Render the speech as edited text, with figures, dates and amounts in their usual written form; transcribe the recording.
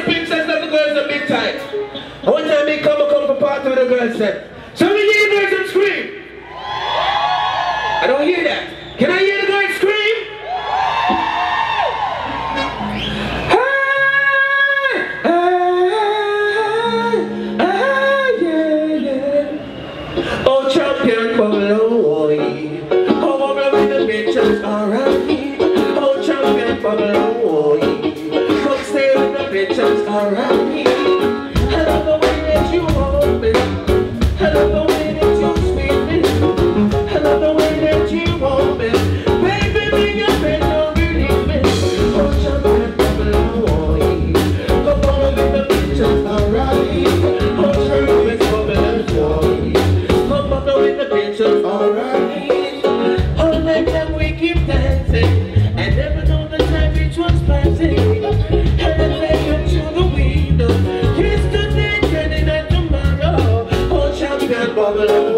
pictures that the girls are big tight. One time they come for party with the girls said, so we hear the girls and scream. I don't hear that. Can I hear the girls scream? Yeah. Oh, champion Babylon. Oh, with the bitches, alright. Oh, champion Babylon. Come stay with the bitches, alright. I love the way that you hold me. I love the way that you sweet me. I love the way that you hold me. Baby, be your friend, don't believe me. Oh, champion Babylon. Come on with the bitches, alright. Oh, champion Babylon. Come on with the bitches, alright. All night time we keep dancing. I never know the time which was passing. And I take you to the window. Yesterday, turning at tomorrow. Oh, champion Babylon.